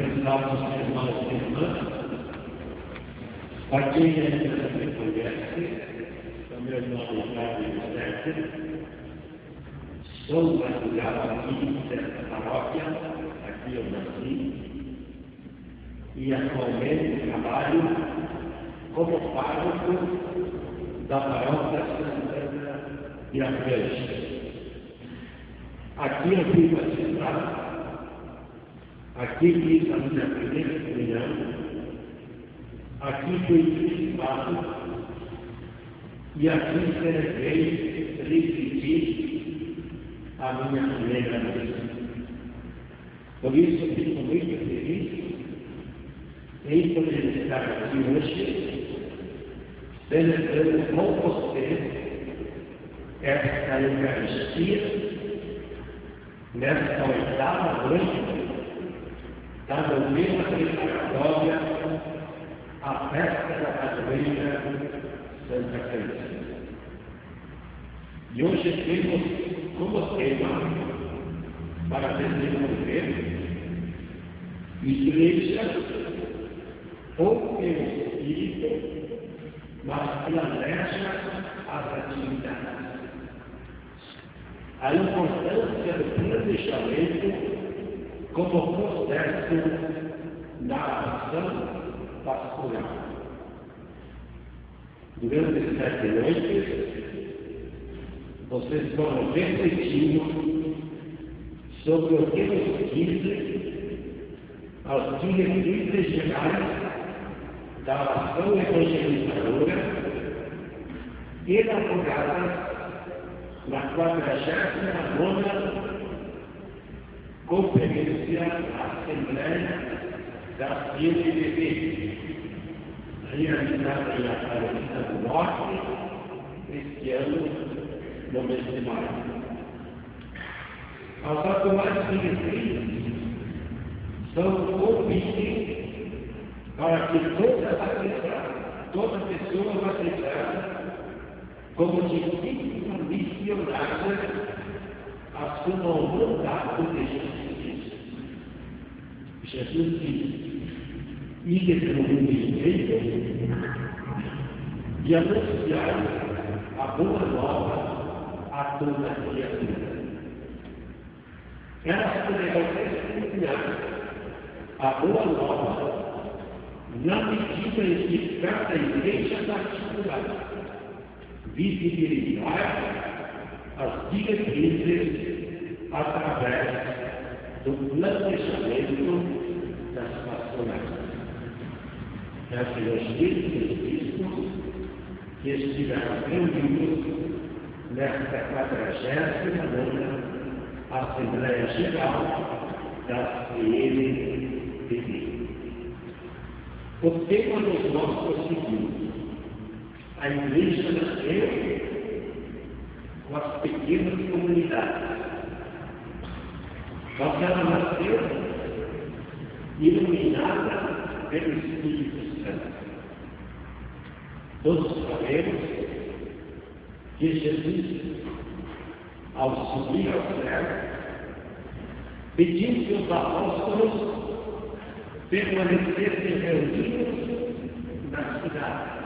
cumprimentar os irmãos e irmãs. A quem ainda não me conhece, o meu nome é Fábio Sérgio. Sou natural aqui desta paróquia, aqui eu nasci, e atualmente trabalho como pároco da paróquia Santana de Abrantes. Aqui eu fui batizado, aqui fiz a minha primeira comunhão, aqui fui participado e aqui celebrei, repeti a minha primeira missa. Por isso fico muito feliz em poder estar aqui hoje, celebrando com você esta Eucaristia, nesta oitava noite da novena preparatória à festa da padroeira Santa Cruz. E hoje temos como tema para desenvolver Igreja ou pelo Espírito, mas planeja as atividades. A importância do planejamento como processo da ação pastoral. Durante as 7 noites, vocês foram refletindo sobre o que nos diz as diretrizes gerais da ação evangelizadora elaboradas na 49ª Conferência Assembleia da CNBB, realizada em Aparecida do Norte, este ano, no mês de maio. As atuais diretrizes são um convite para que toda pessoa batizada como discípula missionária assuma o mandato de Jesus. Jesus disse: ide pelo mundo inteiro e anunciar a boa nova a toda criatura. Elas poderão testemunhar a boa nova na medida em que cada igreja particular visibilizar as diretrizes através do planejamento das pastorais. Peço aos Espíritos Bispos que estiveram reunidos nesta 49ª Assembleia Geral da CNBB. O tema dos nossos seguintes: a Igreja nasceu com as pequenas comunidades, mas ela nasceu iluminada pelo Espírito Santo. Todos sabemos que Jesus, ao subir ao céu, pediu que os apóstolos permanecessem reunidos na cidade.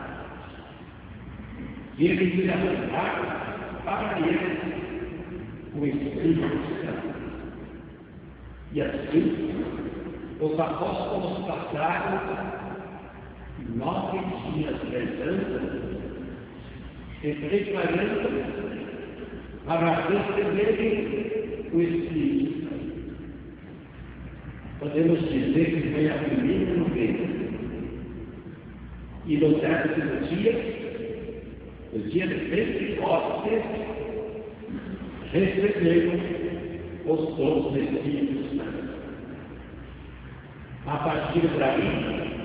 E ele iria mandar para eles o Espírito Santo. E assim, os apóstolos passaram 9 dias rezando e preparando para receberem o Espírito Santo. Podemos dizer que foi a primeira novena. E no 10º dia, o dia de Pentecostes, receberam os dons do Espírito Santo. A partir daí,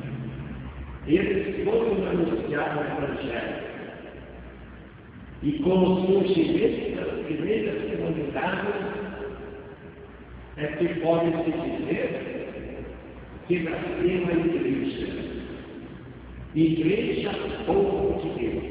eles foram anunciar o Evangelho. E com o surgimento das primeiras comunidades, é que pode-se dizer que nasceu a igreja. Igreja povo de Deus.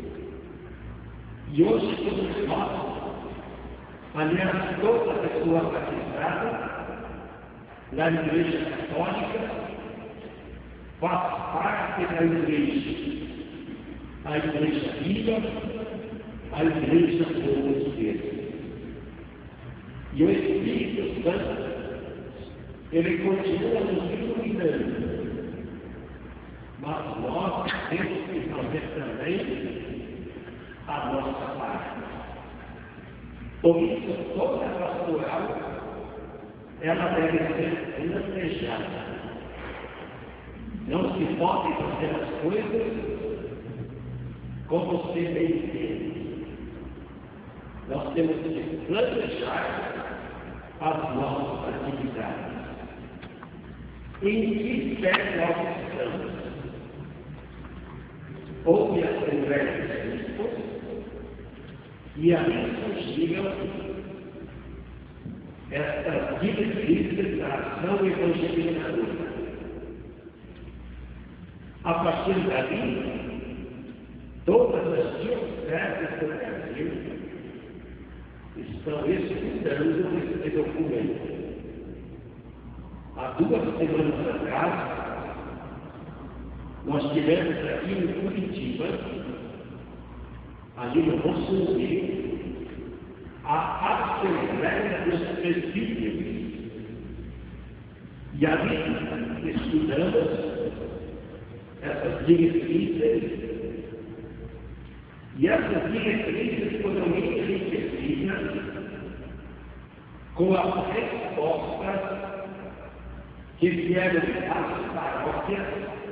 E hoje todos nós, aliás, toda pessoa batizada, na Igreja Católica, faz parte da Igreja. A Igreja viva, a Igreja Povo de Deus. E o Espírito Santo, ele continua nos iluminando. Mas nós temos que fazer também a nossa parte. Por isso, toda a pastoral, ela deve ser planejada. Não se pode fazer as coisas como você bem entende. Nós temos que planejar as nossas atividades. Em que pé nós estamos? Houve a Assembleia dos Bispos e ali surgiram estas diretrizes da ação evangelizadora. A partir dali, todas as dioceses do Brasil estão estudando esse documento. Há 2 semanas atrás, nós tivemos aqui em Curitiba, ali no nosso meio, a Assembleia dos Presbíteros. E ali estudamos essas diretrizes. E essas diretrizes foram enriquecidas com as respostas que vieram das paróquias,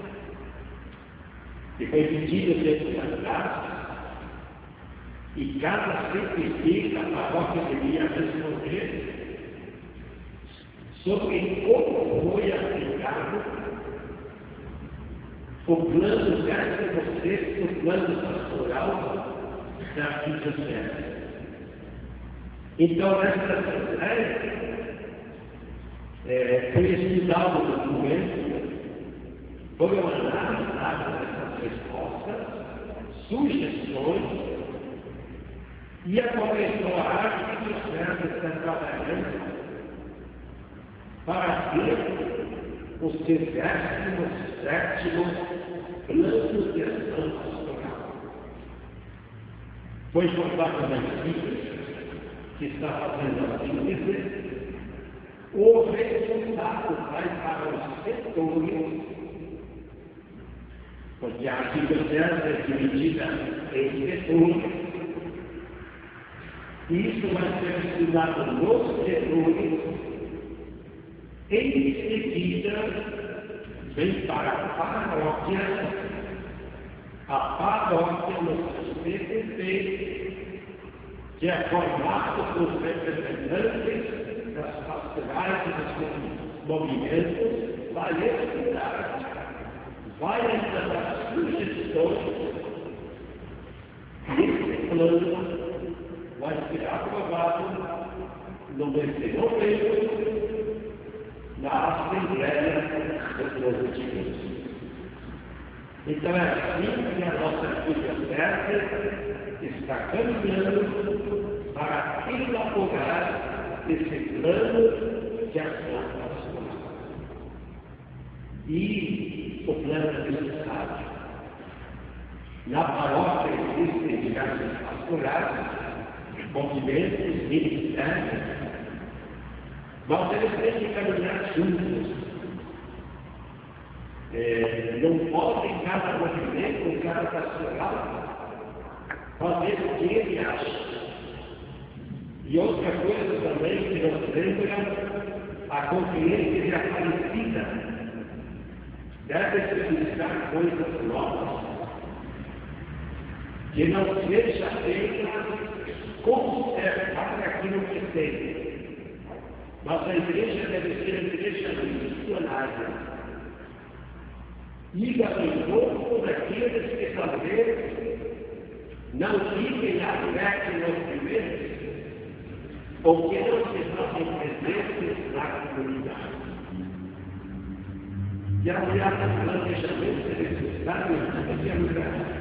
que foi pedido dentro atrás, e cada CPC, a paróquia devia responder sobre como foi aplicado o plano 16º, o plano pastoral da diocese. Então, nessa assembleia, foi estudado o documento, foram analisadas essas respostas, sugestões, e a corretora que o diocese está trabalhando para ter o seu 17º plano de ação pastoral. Foi formado na equipe que está fazendo a síntese. O resultado vai para os setores, porque a diocese é dividida em setores. Isso vai ser estudado nos setores. Em seguida, vem para a paróquia no CPP, que é formado por representantes das pastorais e dos movimentos, vai estudar, vai dar sugestões, e esse plano vai ser aprovado no mês de novembro, na Assembleia do Povo de Deus. Então é assim que a nossa diocese está caminhando para elaborar esse plano de ação pastoral. E o plano é necessário. Na paróquia existem diversos pastorais, movimentos, ministérios, mas eles têm que caminhar juntos. Não podem cada movimento, cada pastoral, fazer o que ele acha. E outra coisa também que nos lembra a consciência de Aparecida. Deve-se buscar coisas novas, que não seja apenas conservar aquilo que tem. Mas a igreja deve ser a igreja missionária. Ida em corpo daqueles que talvez não fiquem abertos nos primeiros, ou que não se fazem presentes na comunidade. E aliás, o planejamento necessário é lugar.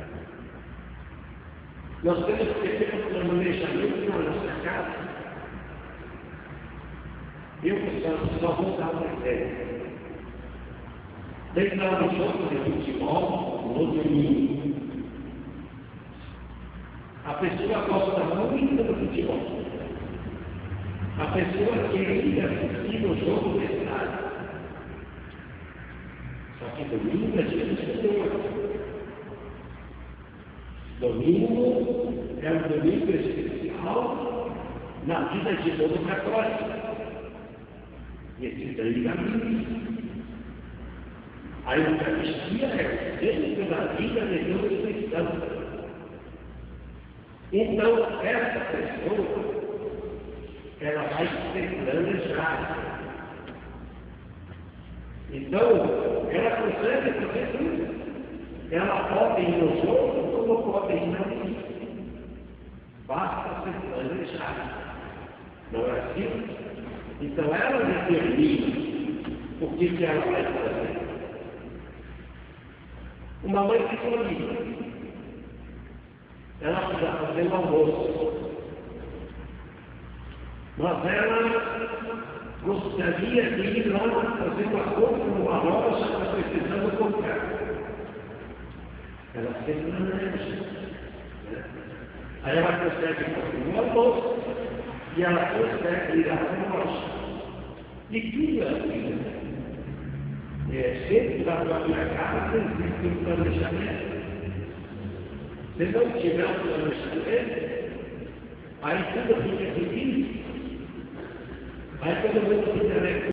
Nós temos que ter um planejamento na nossa casa. Eu só vou dar um exemplo. Tem que dar um jogo de futebol no domingo. A pessoa gosta muito do futebol. A pessoa queria assistir o jogo do estádio. Só que domingo é dia do Senhor. Domingo é um domingo especial na vida de todo católico. E esse daí é mim. A Eucaristia é o centro da vida de todo cristão. Então, essa pessoa, ela vai ser planejada. Então, ela consegue fazer tudo. Ela pode ir no jogo, como pode ir na missa. Basta ser planejada. Não é assim? Então, ela determina o que ela vai fazer. Uma mãe que escolhida. Ela precisa fazer um almoço. Mas ela gostaria de ir lá fazer uma compra numa loja que está precisando comprar. Ela se planeja. Aí ela consegue fazer um almoço e ela consegue ir à loja. E tudo assim. Sempre da própria casa existe um planejamento. Se não tiver um planejamento, aí tudo fica difícil. Aí todo mundo fica